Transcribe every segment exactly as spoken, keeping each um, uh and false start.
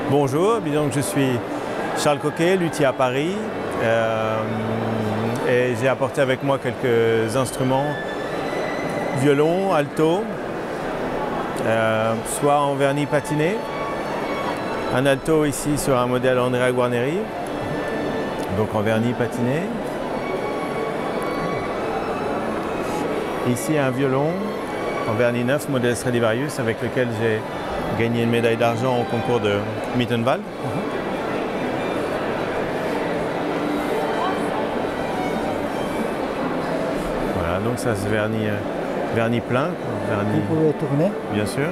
Bonjour, donc je suis Charles Coquet, luthier à Paris, euh, et j'ai apporté avec moi quelques instruments, violon, alto, euh, soit en vernis patiné, un alto ici sur un modèle Andrea Guarneri, donc en vernis patiné. Ici un violon en vernis neuf, modèle Stradivarius, avec lequel j'ai gagné une médaille d'argent au concours de Mittenwald. Uh-huh. Voilà, donc ça c'est vernis, euh, vernis plein. Vernis... Vous pouvez tourner? Bien sûr.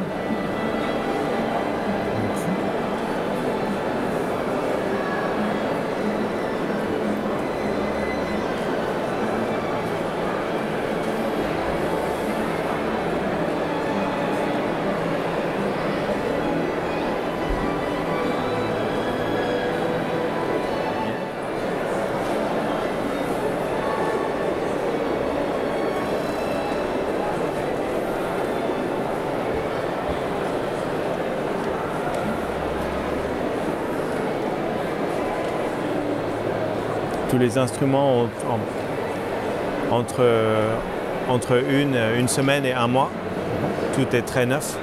Tous les instruments ont, en, entre, entre une, une semaine et un mois. Tout est très neuf.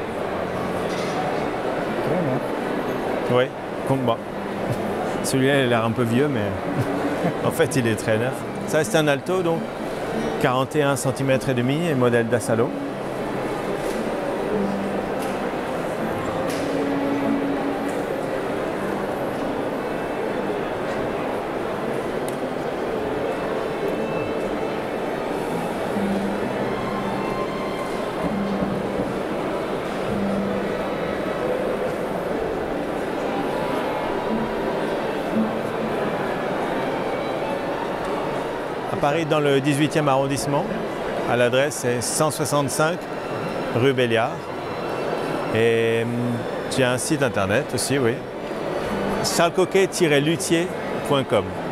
Très neuf. Oui, bon. Celui-là il a l'air un peu vieux, mais en fait il est très neuf. Ça c'est un alto, donc quarante et un centimètres et demi, et modèle d'Assalo. À Paris, dans le dix-huitième arrondissement, à l'adresse est cent soixante-cinq rue Béliard. Et j'ai un site internet aussi, oui. charles coquet tiret luthier point com.